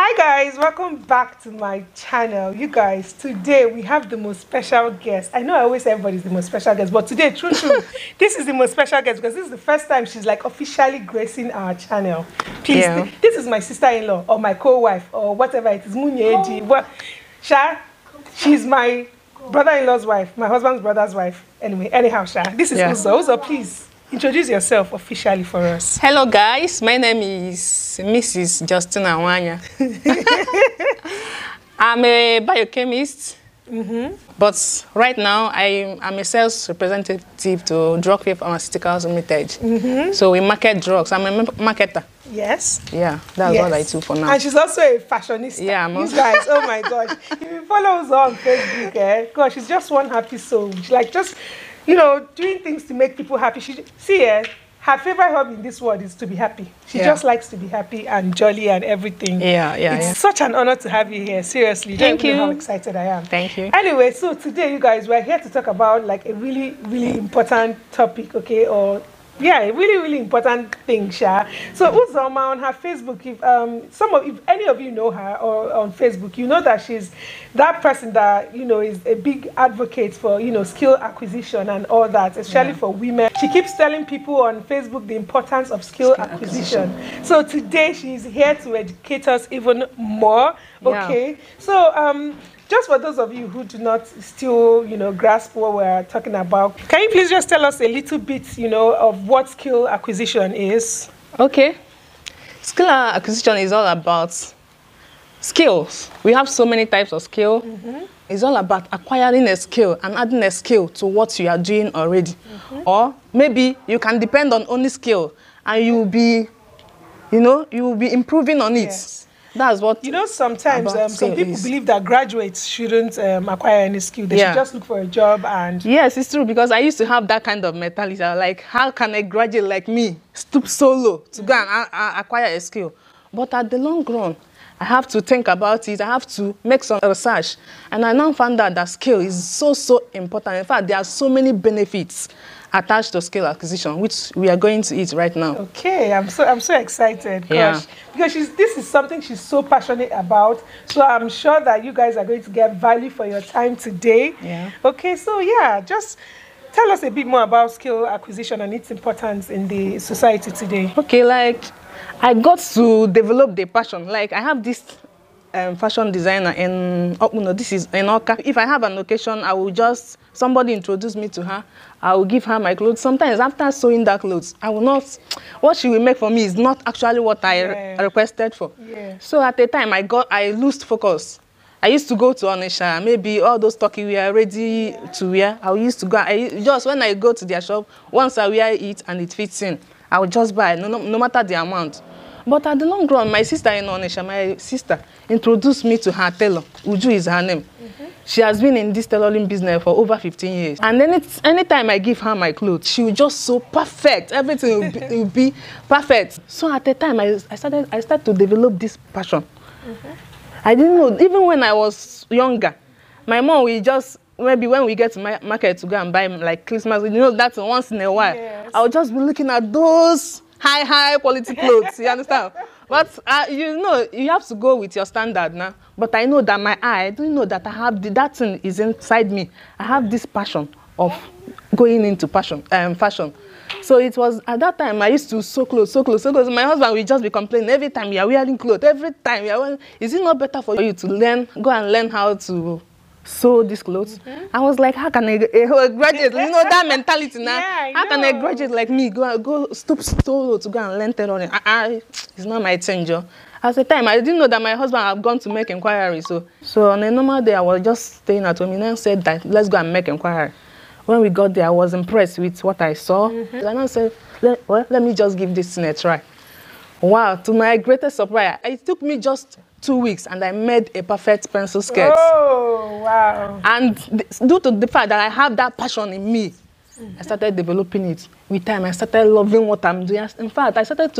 Hi guys, welcome back to my channel. You guys, today we have the most special guest. I know I always say everybody's the most special guest, but today, true, this is the most special guest because this is the first time she's like officially gracing our channel. Please, this is my sister-in-law or my co-wife or whatever it is, Munyeji. Well, she's my brother-in-law's wife, my husband's brother's wife. Anyway, anyhow, this is Uzo. Uzo, please. Introduce yourself officially for us. Hello guys, my name is Mrs. Justina Wanya. I'm a biochemist, but right now I'm a sales representative to Drugway Pharmaceuticals Limited. So we market drugs. I'm a marketer. Yes. Yeah, that's what I do for now. And she's also a fashionista. Yeah, you guys, oh my gosh. If you follow us on Facebook, gosh, she's just one happy soul. She's like just, you know, doing things to make people happy. Her favorite hobby in this world is to be happy. She just likes to be happy and jolly and everything. It's such an honor to have you here. Seriously. Thank you. Know how excited I am. Thank you. Anyway, so today, you guys, we're here to talk about like a really, really important topic, okay? Or yeah, a really, really important thing, Sha. So Uzoma on her Facebook, if any of you know her or on Facebook, you know that she's that person that, you know, is a big advocate for, you know, skill acquisition and all that, especially for women. She keeps telling people on Facebook the importance of skill acquisition. So today she's here to educate us even more, okay? So just for those of you who do not still, you know, grasp what we're talking about, can you please just tell us a little bit, you know, of what skill acquisition is? Okay. Skill acquisition is all about skills. We have so many types of skill. It's all about acquiring a skill and adding a skill to what you are doing already. Or maybe you can depend on only skill and you will be, you know, you will be improving on it. That's what, you know, sometimes some people believe that graduates shouldn't acquire any skill. They should just look for a job and... Yes, it's true, because I used to have that kind of mentality. Like, how can a graduate like me stoop so low to go and acquire a skill? But at the long run, I have to think about it. I have to make some research. And I now found out that skill is so important. In fact, there are so many benefits attached to skill acquisition, which we are going to eat right now. Okay, I'm so excited, gosh, because this is something she's so passionate about. So I'm sure that you guys are going to get value for your time today. Okay, so just tell us a bit more about skill acquisition and its importance in the society today. Okay, like I got to develop the passion. Like I have this fashion designer in this is in Oka. If I have an occasion, I will just somebody introduce me to her. I will give her my clothes. Sometimes after sewing that clothes, I will not. What she will make for me is not actually what I requested for. So at the time, I lost focus. I used to go to Onisha, maybe all those Turkey wear ready to wear. I used to go. Just when I go to their shop, once I wear it and it fits in, I will just buy no matter the amount. But at the long run, my sister in Onisha, my sister, introduced me to her tailor. Uju is her name. She has been in this tailoring business for over 15 years. And then anytime I give her my clothes, she will just sew perfect. Everything will be perfect. So at the time, I started to develop this passion. I didn't know, even when I was younger, my mom will just, maybe when we get to my market to go and buy like Christmas, you know, that's once in a while. I will just be looking at those high quality clothes, you understand? But you know, you have to go with your standard now. But I know that I don't know that I have that thing is inside me. I have this passion of going into fashion. So it was at that time I used to sew clothes. My husband will just be complaining every time you are wearing clothes. Every time you are wearing, is it not better for you to go and learn how to sew these clothes? I was like, how can a graduate, you know that mentality now? How can a graduate like me go stoop so low to go and learn tailoring? It's not my thing, Joe. At the time, I didn't know that my husband had gone to make inquiry. So on a normal day, I was just staying at home. And then said that let's go and make inquiry. When we got there, I was impressed with what I saw. And I said, let me just give this thing a try. Wow, to my greatest surprise, it took me just 2 weeks and I made a perfect pencil skirt. Oh, wow. And due to the fact that I have that passion in me, I started developing it. With time, I started loving what I'm doing. In fact, I started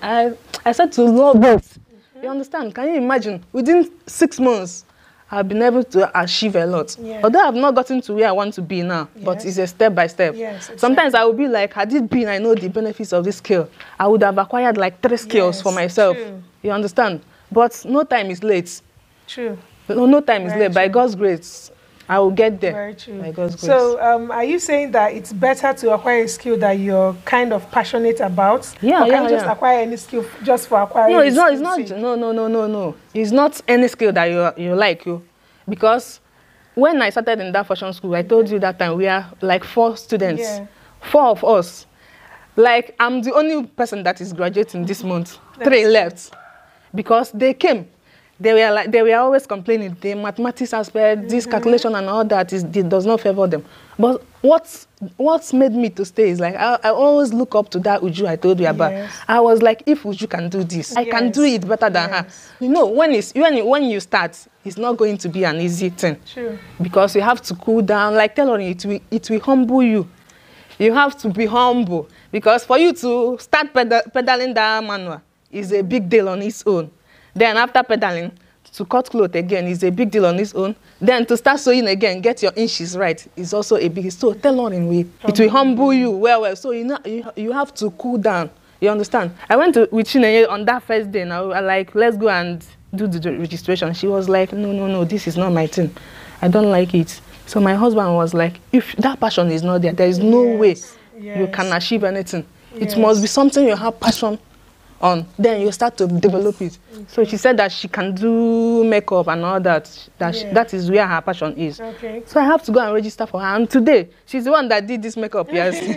to love it. You understand? Can you imagine? Within 6 months, I've been able to achieve a lot. Although I've not gotten to where I want to be now, but it's a step by step. Sometimes I will be like, had it been I know the benefits of this skill, I would have acquired like 3 skills for myself. You understand? But no time is late. True. No time is Very late. By true. God's grace, I will get there. Very true. By God's grace. So, are you saying that it's better to acquire a skill that you're kind of passionate about? Yeah, or can yeah, you just yeah. acquire any skill just for acquiring? No, it's the not. It's skill not. sake? No. It's not any skill that you like. Because when I started in that fashion school, I told you that time we are like 4 students, Yeah. 4 of us. Like I'm the only person that is graduating this month. That's 3 true. left, because they came. They were always complaining. The mathematics aspect, this calculation and all that it does not favor them. But what's made me to stay is like I always look up to that Uju I told you about. Yes. I was like, if Uju can do this, I can do Yes. it better than her. Yes. You know, when you start, it's not going to be an easy thing. True. Because you have to cool down. Like tailoring, it will humble you. You have to be humble, because for you to start pedaling that manual is a big deal on its own. Then after pedaling, to cut cloth again is a big deal on its own. Then to start sewing again, get your inches right is also a big. So tailoring it will humble you well. So you have to cool down. You understand? I went with Chinenye on that first day. Now I like, let's go and do the registration. She was like, no, this is not my thing. I don't like it. So my husband was like, if that passion is not there is no way you can achieve anything. It must be something you have passion on. Then you start to develop it. Okay. So she said that she can do makeup and all that. That is where her passion is. Okay. So I have to go and register for her. And today, she's the one that did this makeup.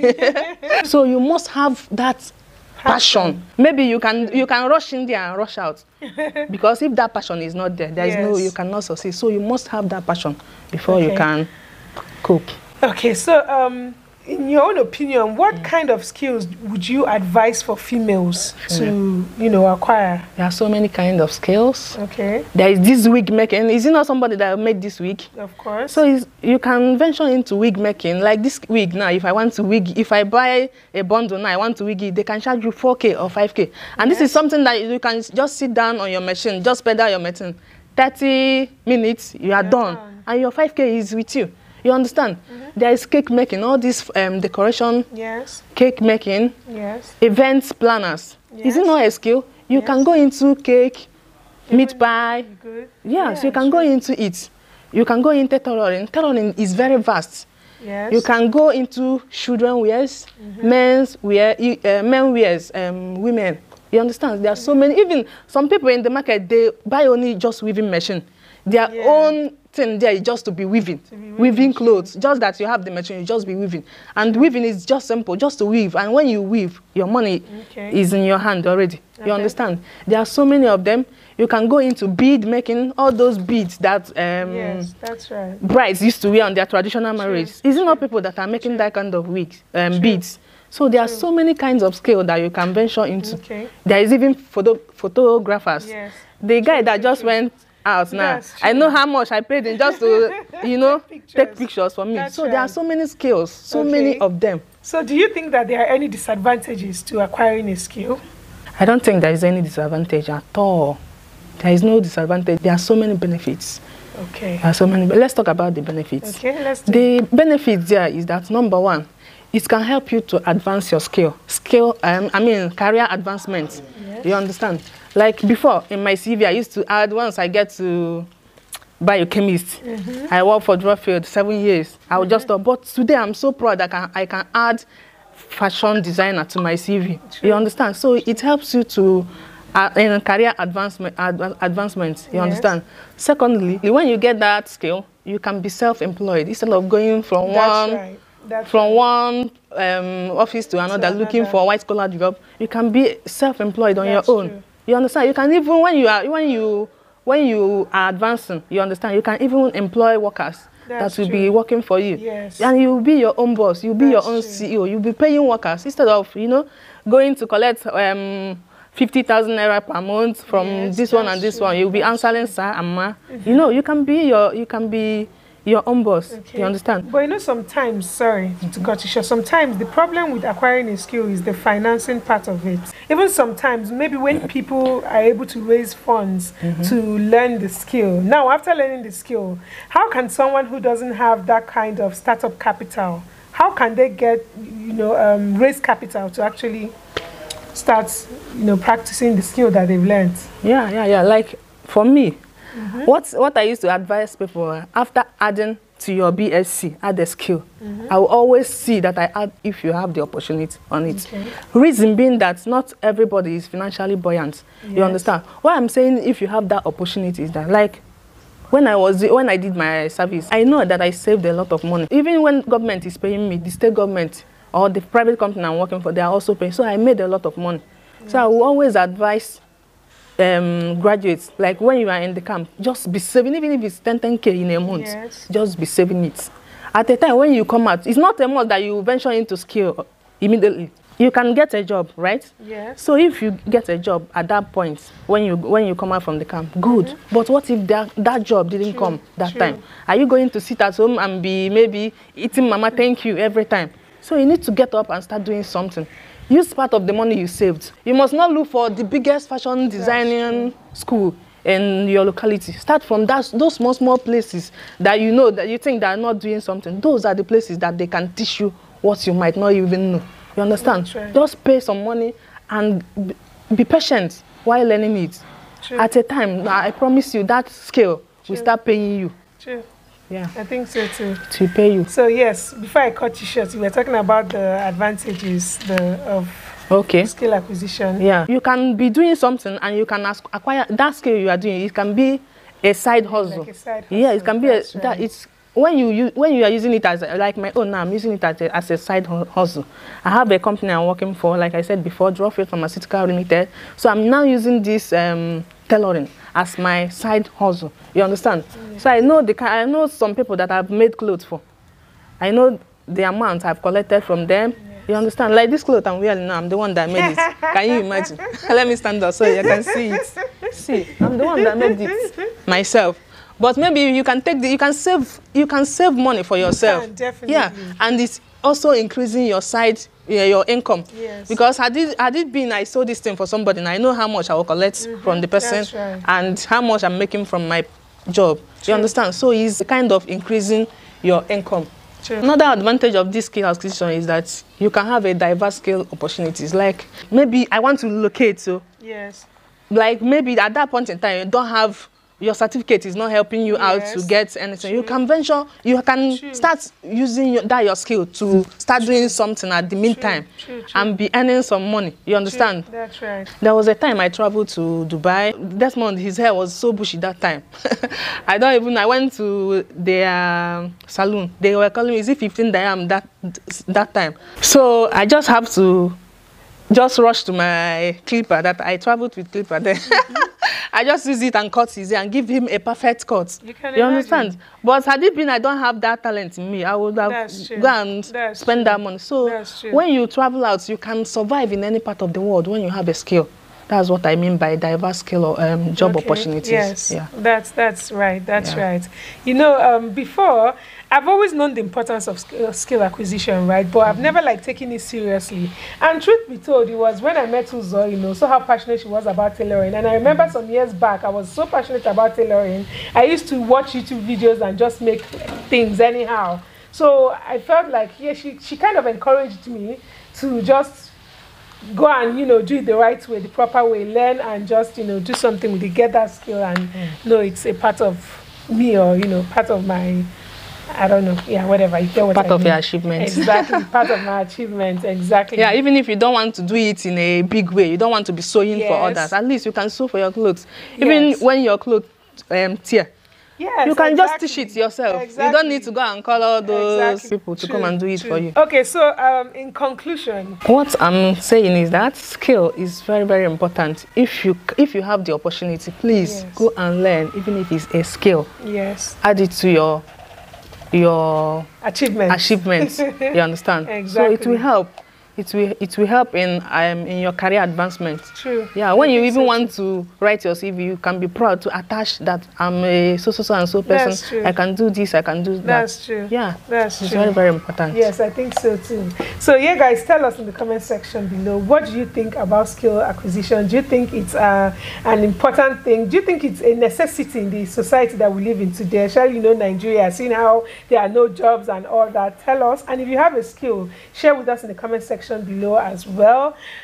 Yes. So you must have that passion. Maybe you can rush in there and rush out. Because if that passion is not there, you cannot succeed. So you must have that passion before you can cope. Okay, so in your own opinion, what kind of skills would you advise for females to, acquire? There are so many kind of skills. Okay. There is this wig making. Is it not somebody that made this wig? Of course. So you can venture into wig making. Like this wig now, if I buy a bundle now, I want to wig it, they can charge you 4K or 5K. And this is something that you can just sit down on your machine, just pedal your machine. 30 minutes, you are done. And your 5K is with you. You understand? There is cake making, all this decoration, cake making, events planners. Is it not a skill? You can go into cake, meat pie. Yes, you can go into it. You can go into tailoring. Tailoring is very vast. Yes. You can go into children wears, men's wear, men wears, women. You understand? There are so many. Even some people in the market, they buy only just weaving machine. Their own thing there is just to be weaving. Weaving clothes. Just that you have the machine, you just be weaving. And weaving is just simple, just to weave. And when you weave, your money is in your hand already. You understand? There are so many of them. You can go into bead making, all those beads that yes, that's right. brides used to wear on their traditional marriage. Is it not people that are making that kind of wigs, beads? So there are so many kinds of skill that you can venture into. There is even photographers. Yes. The guy that just went out now, I know how much I paid him just to, take pictures for me. There are so many skills, so many of them. So do you think that there are any disadvantages to acquiring a skill? I don't think there is any disadvantage at all. There is no disadvantage. There are so many benefits. Okay. There are so many. Let's talk about the benefits. Okay, let's do The benefits there is that, number one, it can help you to advance your career advancement. Yes. You understand? Like before, in my CV, I used to add, once I get to biochemist, I worked for Drawfield 7 years. I would just stop. But today, I'm so proud that I can add fashion designer to my CV. You understand? So it helps you to in career advancement. You understand? Secondly, when you get that skill, you can be self-employed instead of going from one office to another looking for a white-collar job. You can be self-employed on your own. True. You understand? You can even when you are advancing, you understand, you can even employ workers that will be working for you. Yes. And you will be your own boss. You'll be your own CEO. You'll be paying workers instead of, going to collect 50,000 naira per month from this one and this one. You'll be answering sir and ma. You can be your own boss. You understand? But sometimes, sorry to cut you short, sometimes the problem with acquiring a skill is the financing part of it. Even sometimes, maybe when people are able to raise funds to learn the skill. Now, after learning the skill, how can someone who doesn't have that kind of startup capital, how can they get, raise capital to actually start, practicing the skill that they've learned. Yeah. Like for me, what I used to advise people after adding to your BSc, add a skill. I will always see that I add if you have the opportunity on it. Okay. Reason being that not everybody is financially buoyant. You understand? What I'm saying, if you have that opportunity, is that like when I did my service, I know that I saved a lot of money. Even when government is paying me, the state government or the private company I'm working for, they are also paying. So I made a lot of money. So I will always advise graduates, like when you are in the camp, just be saving, even if it's 10K in a month, just be saving it. At the time when you come out, it's not a must that you venture into skill immediately. You can get a job, right? Yes. So if you get a job at that point, when you come out from the camp, good. But what if that job didn't come that time? Are you going to sit at home and be maybe eating mama thank you every time? So you need to get up and start doing something. Use part of the money you saved. You must not look for the biggest fashion designing school in your locality. Start from those small places that you know that you think they are not doing something. Those are the places that they can teach you what you might not even know. You understand? Right. Just pay some money and be patient while learning it. True. At a time, I promise you that skill will start paying you. True. Yeah. I think so too. To pay you. So yes, before I cut you short, we were talking about the advantages of skill acquisition. Yeah. You can be doing something and you can acquire that skill you are doing. It can be a side hustle. Like a side hustle. Yeah, it can be That's that it's when you are using it as like my own now, I'm using it as a side hustle. I have a company I'm working for, like I said before, Drawfield Pharmaceutical Limited. So I'm now using this tailoring as my side hustle. You understand? Yes. So I know some people that I've made clothes for. I know the amount I've collected from them. Yes. You understand? Like this cloth I'm wearing now, I'm the one that made it. Can you imagine? Let me stand up so you can see it. See, I'm the one that made it myself. But maybe you can you can save money for yourself. You can, definitely. Yeah, and it's also increasing your your income. Yes. Because had it been I sold this thing for somebody and I know how much I will collect from the person and how much I'm making from my job. You understand? So it's kind of increasing your income. True. Another advantage of this skill acquisition is that you can have a diverse skill opportunities. Like maybe I want to locate, so like maybe at that point in time you don't have your certificate is not helping you out to get anything. You can venture, you can start using your skill to start doing something at the meantime and be earning some money. You understand? That's right. There was a time I traveled to Dubai. Desmond, his hair was so bushy that time. I went to their salon. They were calling me, is it 15 dirham that time? So I just have to just rush to my clipper that I traveled with clipper then. I just use it and cut his hair and give him a perfect cut. You understand? But had it been I don't have that talent in me, I would have gone and spend that money. So when you travel out, you can survive in any part of the world when you have a skill. That's what I mean by diverse skill or job opportunities. Yes, yeah. That's right. That's right. You know, before I've always known the importance of skill acquisition, right? But I've never taken it seriously. And truth be told, it was when I met Uzo, so how passionate she was about tailoring. And I remember some years back, I was so passionate about tailoring. I used to watch YouTube videos and just make things anyhow. So I felt like, she kind of encouraged me to just go and do it the right way, the proper way, learn and just do something with it, get that skill and know it's a part of me or part of my, I don't know, whatever, you get what part I of mean. your achievement. Exactly, part of my achievement, exactly. Yeah, even if you don't want to do it in a big way, you don't want to be sewing for others, at least you can sew for your clothes. Even when your clothes tear. Yes, you can just stitch it yourself. You don't need to go and call all those people to come and do it for you. Okay, so in conclusion, what I'm saying is that skill is very, very important. If you have the opportunity, please go and learn, even if it's a skill. Yes. Add it to your achievements. You understand? Exactly. So it will help. It will help in your career advancement. True. Yeah, when you even want to write your CV, you can be proud to attach that I'm a so and so person. That's true. I can do this, I can do that. That's true. Yeah, that's it's true. very, very important. Yes, I think so too. So guys, tell us in the comment section below, what do you think about skill acquisition? Do you think it's an important thing? Do you think it's a necessity in the society that we live in today? Especially Nigeria, seeing how there are no jobs and all that. Tell us, and if you have a skill, share with us in the comment section below as well.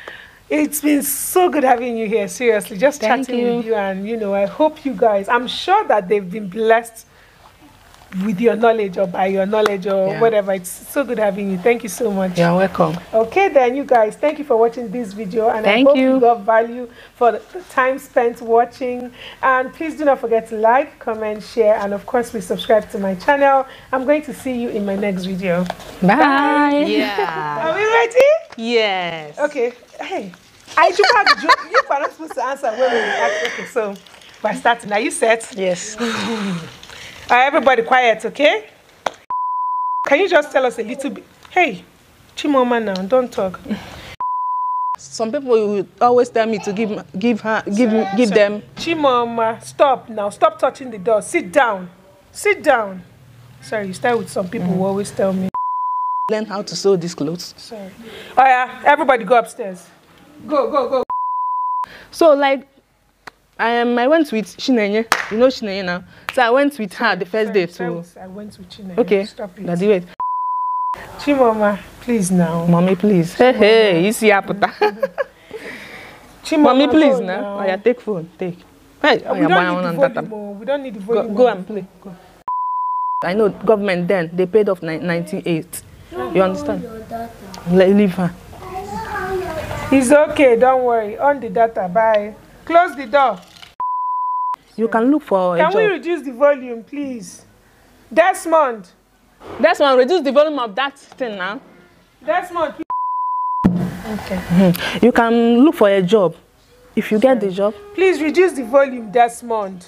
It's been so good having you here. Seriously, just Thank chatting you. with you, and I hope you guys. I'm sure that they've been blessed with your knowledge or by your knowledge or Yeah. whatever. It's so good having you. Thank you so much. You're welcome. Okay then, you guys, thank you for watching this video, and Thank I hope you. you got value for the time spent watching. And please do not forget to like, comment, share, and of course please subscribe to my channel. I'm going to see you in my next video. Bye. Are we ready? Yes. Okay. Hey, you are not supposed to answer when we ask. Okay, so by starting, are you set? Yes. Everybody quiet, okay? Can you just tell us a little bit? Hey, Chimoma now, don't talk. Some people will always tell me to give them. Chimoma, stop now. Stop touching the door. Sit down. Sit down. Sorry, you start with some people who always tell me. Learn how to sew these clothes. Sorry. Oh yeah, everybody go upstairs. Go. So like, I went with Chinenye. You know Chinenye now. So I went with her the first day too. I went with Chinenye. Okay. Stop it. That's it. Chimoma, please now. Mommy, please. Hey, you see Aputa. Chimoma, Mommy, please go now. Oh yeah, take phone. Take. Hey, oh, We yeah, don't need the volume. We don't need the volume. go and play. Go. I know government then they paid off 98. You understand? Leave her. It's okay, don't worry. On the data, bye. Close the door. You can look for a Can job. we reduce the volume, please? Desmond. That's one. Reduce the volume of that thing now. Desmond, please. Okay. You can look for a job. If you get the job. Please reduce the volume, Desmond.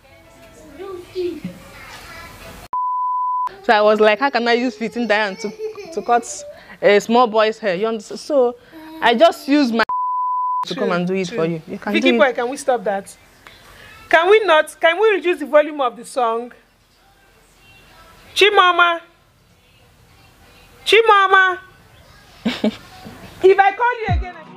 So I was like, how can I use fitting iron to cut a small boy's hair? You understand? So I just use my to come and do it for you. You can Vicky do boy, it. can we stop that? Can we not? Can we reduce the volume of the song? Chimama. Chimama. If I call you again.